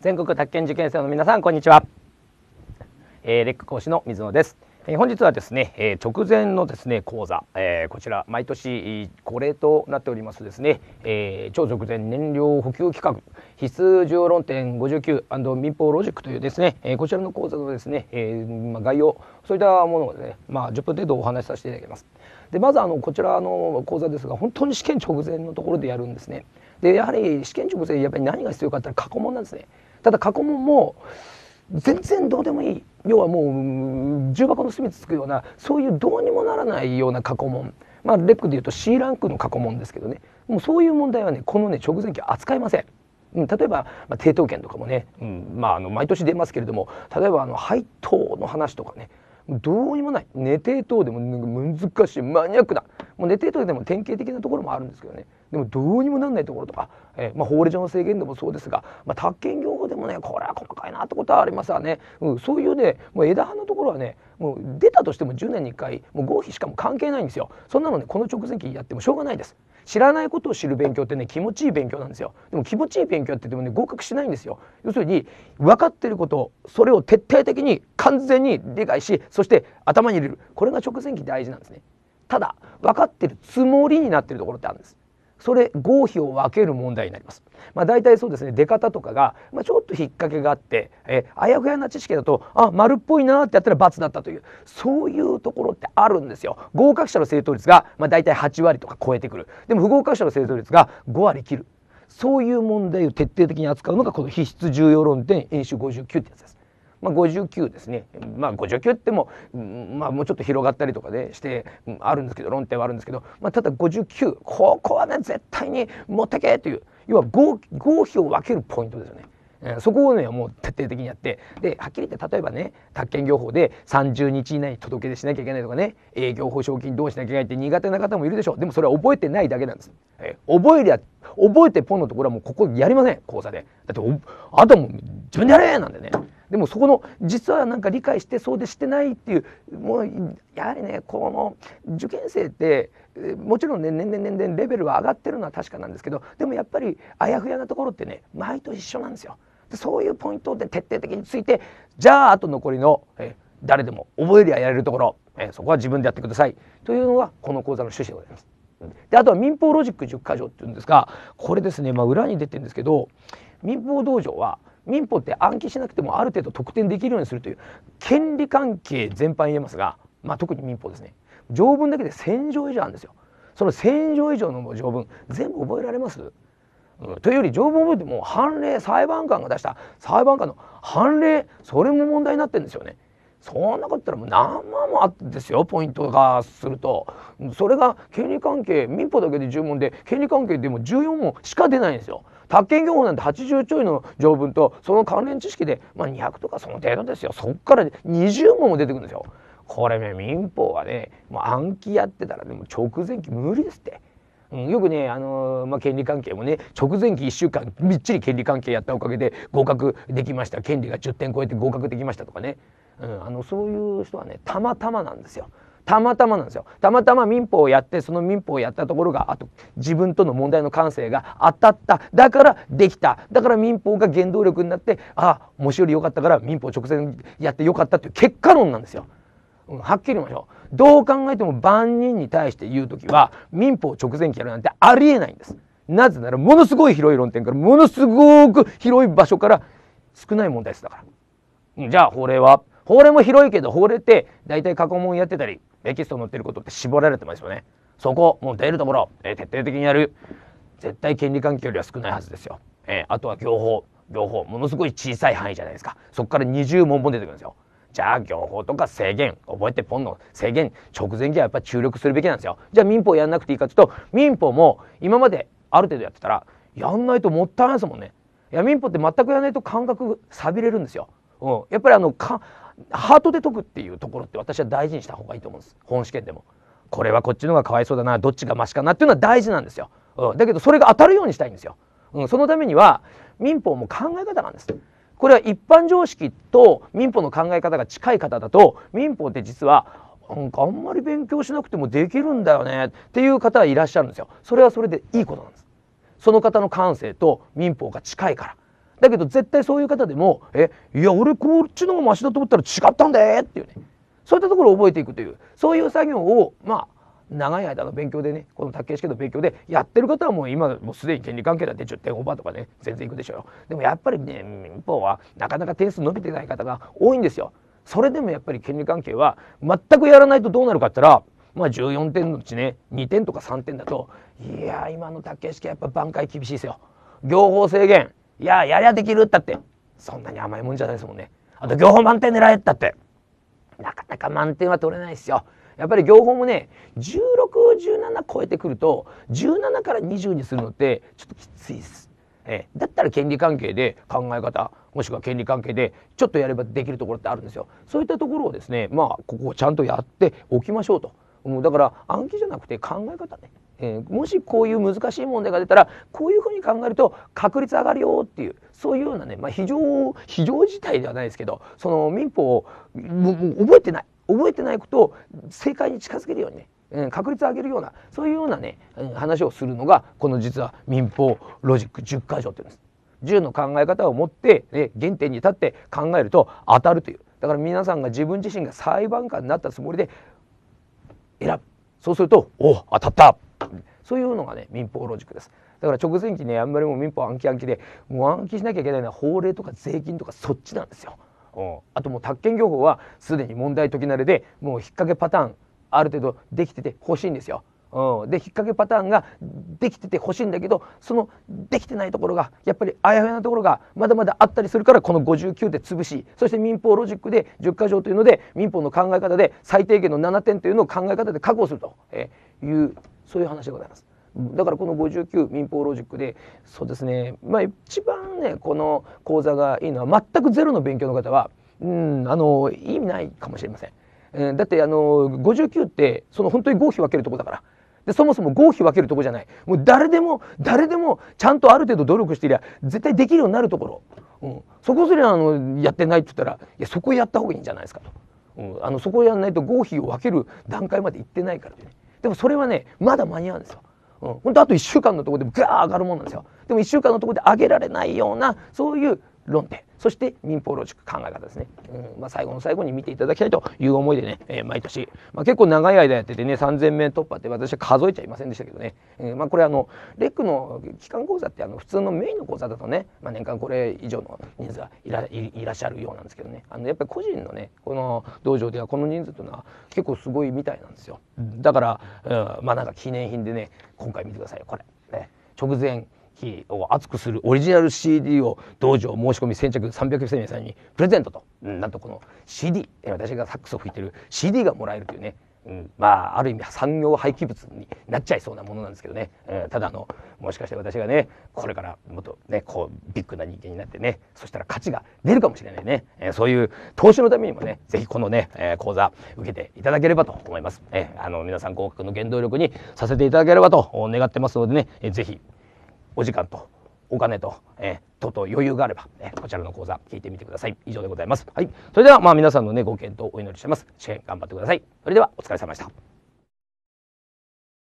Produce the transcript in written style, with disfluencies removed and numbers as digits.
全国宅建受験生の皆さんこんにちは。レック講師の水野です。本日はですね、直前のですね講座、こちら毎年恒例となっておりますですね、超直前燃料補給企画必須重要論点59&民法ロジックというですね、こちらの講座のですね、概要そういったものをですね、10分程度お話しさせていただきます。でまずこちらの講座ですが本当に試験直前のところでやるんですね。でやはり試験直前やっぱり何が必要かって言ったら過去問なんですね。ただ過去問も全然どうでもいい、要はもう重箱の隅つつくようなそういうどうにもならないような過去問、レックでいうと C ランクの過去問ですけどね、もうそういう問題はねこのね直前期扱いません。例えば、抵当権とかもね、毎年出ますけれども、例えば配当の話とかね、どうにもない寝抵当でも難しいマニアックな、もう寝抵当でも典型的なところもあるんですけどね、でもどうにもなんないところとか、法令上の制限でもそうですが、宅建業法でもねこれは細かいなってことはありますわね、そういうねもう枝葉のところはねもう出たとしても10年に1回もう合否しかも関係ないんですよ。そんなのねこの直前期やってもしょうがないです。知らないことを知る勉強ってね気持ちいい勉強なんですよ。でも気持ちいい勉強って言ってもね合格しないんですよ。要するに分かっていることそれを徹底的に完全に理解し、そして頭に入れる、これが直前期大事なんですね。ただ分かってるつもりになってるところってあるんです。それ合否を分ける問題になります。大体そうですね出方とかが、ちょっと引っ掛けがあって、あやふやな知識だと丸っぽいなってやったら×だったという、そういうところってあるんですよ。合格者の正答率が、大体8割とか超えてくる。でも不合格者の正答率が5割切る。そういう問題を徹底的に扱うのがこの必須重要論点演習59ってやつです。59ですね。59っても、もうちょっと広がったりとかでして、あるんですけど論点はあるんですけど、ただ59ここはね絶対に持ってけという、要は合否を分けるポイントですよね。そこをねもう徹底的にやって、ではっきり言って例えばね宅建業法で30日以内に届け出しなきゃいけないとかね、営業保証金どうしなきゃいけないって苦手な方もいるでしょう。でもそれは覚えてないだけなんです。覚えてポンのところはもうここやりません講座で。だってあともう自分でやれなんでね。でもそこの実はなんか理解してそうでしてないっていう、もうやはりねこの受験生ってもちろんね年々レベルは上がってるのは確かなんですけど、でもやっぱりあやふやなところってね毎年一緒なんですよ。そういうポイントで徹底的について、じゃああと残りの誰でも覚えりゃやれるところ、そこは自分でやってくださいというのがこの講座の趣旨でございます。であとは民法ロジック10箇条っていうんですが、これですね、裏に出てるんですけど、民法道場は民法って暗記しなくてもある程度得点できるようにするという権利関係全般言えますが、特に民法ですね、条文だけで1000条以上あるんですよ。その1000条以上の条文全部覚えられます？というより条文覚えても判例、裁判官が出した裁判官の判例、それも問題になってるんですよね。そんなこと言ったらもう何万もあってですよ、ポイントがすると。それが権利関係、民法だけで10問で権利関係でも14問しか出ないんですよ。宅建業法なんて80ちょいの条文とその関連知識で、200とかその程度ですよ。そっから20問も出てくるんですよ。これね民法はねもう暗記やってたらでも直前期無理ですって。よくね権利関係もね直前期1週間みっちり権利関係やったおかげで合格できました、権利が10点超えて合格できましたとかね、そういう人はねたまたまなんですよ。たまたまなんですよ。たまたま民法をやってその民法をやったところがあと自分との問題の感性が当たった、だからできた、だから民法が原動力になって、もしより良かったから民法直前やって良かったっていう結果論なんですよ。はっきり言いましょう。どう考えても万人に対して言うときは民法直前期やるなんてありえないんです。なぜならものすごい広い論点からものすごく広い場所から少ない問題数だから。じゃあ法令も広いけど法令って大体過去問やってたりテキスト載ってることって絞られてますよね。そこもう出るところ、徹底的にやる。絶対権利関係よりは少ないはずですよ。あとは業法ものすごい小さい範囲じゃないですか。そこから20問も出てくるんですよ。じゃあ業法とか制限覚えてポンの制限直前期はやっぱり注力するべきなんですよ。じゃあ民法やんなくていいかというと、民法も今まである程度やってたらやんないともったいないですもんね。いや民法って全くやらないと感覚さびれるんですよ。やっぱりハートで解くっていうところって私は大事にした方がいいと思うんです。本試験でもこれはこっちの方がかわいそうだな、どっちがマシかなっていうのは大事なんですよ。だけどそれが当たるようにしたいんですよ。そのためには民法も考え方なんです。これは一般常識と民法の考え方が近い方だと、民法って実はなんかあんまり勉強しなくてもできるんだよねっていう方はいらっしゃるんですよ。それはそれでいいことなんです。その方の感性と民法が近いから。 だけど絶対そういう方でもいや俺こっちの方がマシだと思ったら違ったんだっていうね、そういったところを覚えていくという、そういう作業を長い間の勉強でね、この竹試験の勉強でやってる方はもう今もうすでに権利関係だって10点オーバーとかね全然いくでしょう。でもやっぱりね民法はなかなか点数伸びてない方が多いんですよ。それでもやっぱり権利関係は全くやらないとどうなるかって言ったら、14点のうちね2点とか3点だと、いや今の竹試験やっぱ挽回厳しいですよ。業法制限、いややりゃできるったってそんなに甘いもんじゃないですもんね。あと業法満点狙えったってなかなか満点は取れないですよ。やっぱり業法もね16、17超えてくると17から20にするのってちょっときついです。だったら権利関係で考え方もしくは権利関係でちょっとやればできるところってあるんですよ。そういったところをですねここをちゃんとやっておきましょうと。だから暗記じゃなくて考え方ね、もしこういう難しい問題が出たらこういうふうに考えると確率上がるよっていう、そういうようなね、非常事態ではないですけど、その民法をもう覚えてないことを正解に近づけるようにね、確率を上げるようなそういうようなね、話をするのがこの実は民法ロジック10箇条っていうんです。10の考え方を持って、原点に立って考えると当たるという。だから皆さんが自分自身が裁判官になったつもりで選ぶ。そうすると当たった。そういうのがね民法ロジックです。だから直前期ねあんまりもう民法暗記でもう暗記しなきゃいけないのは法令とか税金とかそっちなんですよ。あともう宅建業法はすでに問題解き慣れでもう引っ掛けパターンある程度できてて欲しいんですよ。で引っ掛けパターンができてて欲しいんだけど、そのできてないところがやっぱりあやふやなところがまだまだあったりするから、この59で潰し、そして民法ロジックで10箇条というので民法の考え方で最低限の7点というのを考え方で確保するというそういう話でございます。だからこの59民法ロジックでそうですね、一番ねこの講座がいいのは全くゼロの勉強の方は意味ないかもしれません。だって59ってその本当に合否分けるとこだから。でそもそも合否分けるとこじゃない、もう誰でもちゃんとある程度努力していりゃ絶対できるようになるところ、そこすりゃやってないって言ったらいやそこやった方がいいんじゃないですかと、そこをやらないと合否を分ける段階まで行ってないからね。でもそれはねまだ間に合うんですよ。本当あと1週間のところでガー上がるもんなんですよ。でも1週間のところで上げられないようなそういう論点、そして民法ロジック考え方ですね。最後の最後に見ていただきたいという思いでね、毎年、結構長い間やっててね3000名突破って私は数えちゃいませんでしたけどね、これレックの機関講座って普通のメインの講座だとね、年間これ以上の人数がいらっしゃるようなんですけどね、やっぱり個人のねこの道場ではこの人数というのは結構すごいみたいなんですよ。だから、なんか記念品でね今回見てくださいよこれ、直前を熱くするオリジナル CD を道場申し込み先着300名さんにプレゼントと、なんとこの CD、私がサックスを吹いてる CD がもらえるというね、ある意味産業廃棄物になっちゃいそうなものなんですけどね、ただもしかして私がねこれからもっとねこうビッグな人間になってね、そしたら価値が出るかもしれないね、そういう投資のためにもね是非このね、講座受けていただければと思います。皆さん合格の原動力にさせていただければと願ってますのでね、是非お時間とお金と、等々余裕があれば、こちらの講座聞いてみてください。以上でございます。はい、それでは皆さんのねご検討をお祈りしてます。試験頑張ってください。それではお疲れ様でした。